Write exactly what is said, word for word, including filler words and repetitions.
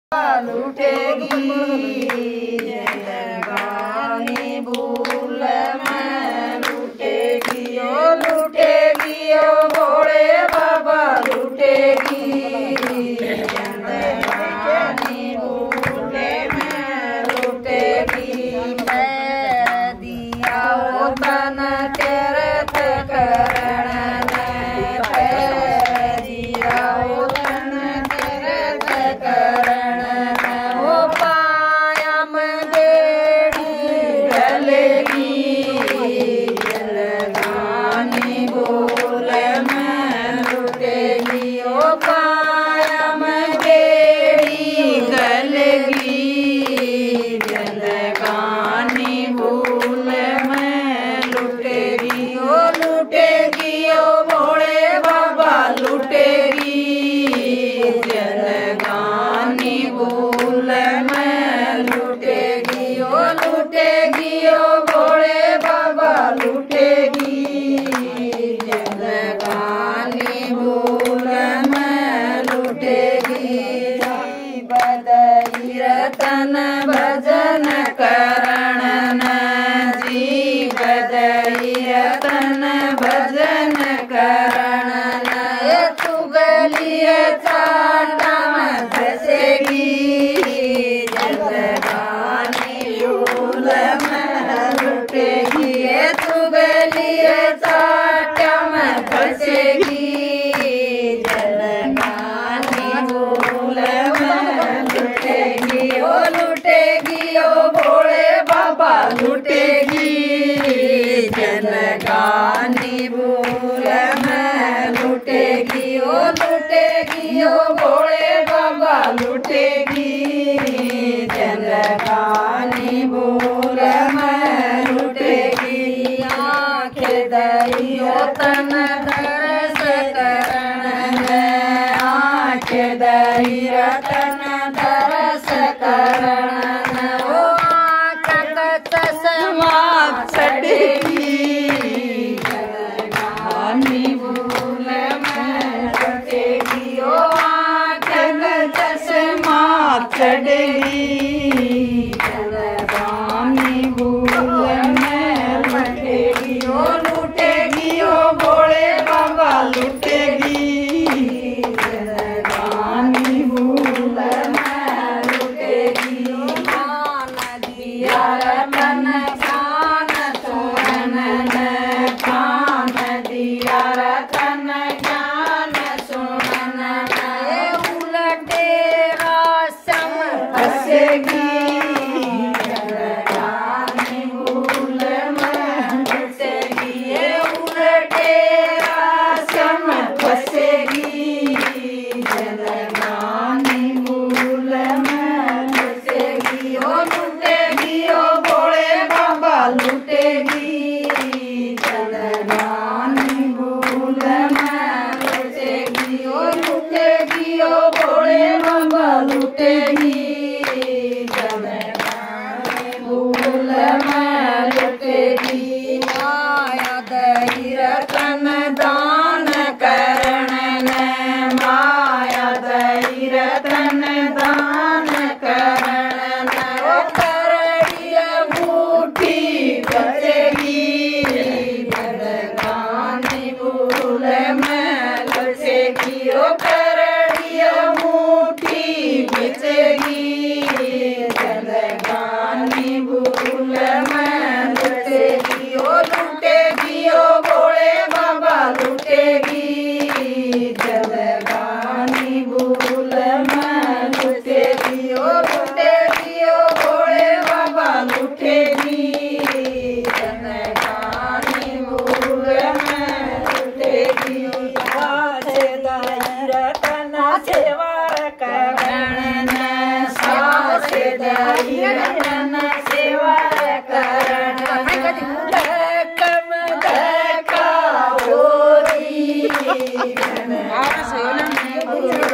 लुटेगी जिंदगानी भूल में लुटेगी ओ लुटेगी ओ भोले बाबा लुटेगी जिंदगानी भूल में लुटेगी। मैं दिया ओ तन तीर्थ करण दिया ओ तन तीर्थ करण रतन भजन करण जी बदई रतन भजन करण तुगलिय चाटा फसेगी जिंदगानी भूल में लुटेगी तुगलिय चाटा फसेगी जिंदगानी भूल लुटेगी ओ भोले बाबा लुटेगी जिंदगानी भूल में लुटेगी ओ लुटेगी ओ भोले बाबा लुटेगी जिंदगानी भूल में लुटेगी। आंखें दई ओ तन दरस करण आंखें दई रतन दरस करण ओ चश्मा छड़ेगी जिंदगानी भूल में लुटेगी ओ चश्मा छड़ेगी जिंदगानी भूल में लुटेगी ओ लुटेगी ओ भोले बाबा लुटेगी जिंदगानी भूल रतन ज्ञान सुनन कान दिया रतन ज्ञान सुनन उलटे रासम फसेगी जिंदगानी भूल में फसेगी उलटे रासम फसेगी जिंदगानी भूल में फसेगी ओ लुटेगी ओ भोले बाबा लुटेगी जिंदगानी भूल में लुटेगी ओ लुटेगी ओ भोले बाबा लुटेगी जिंदगानी भूल में लुटेगी। माया दई रतन दान करण माया दई रतन दान करण बचेगी जिंदगानी भूल में बचेगी ओ करड़िया मुट्ठी बचेगी जिंदगानी भूल में बचेगी ओ लुटेगी ओ भोले बाबा लुटेगी जिंदगानी भूल में लुटेगी ओ लुटेगी ओ भोले बाबा लुटेगी जिंदगानी भूल में लुटेगी। रतन सेवार करण सास दई रतन सेवार करण कम देखा होरी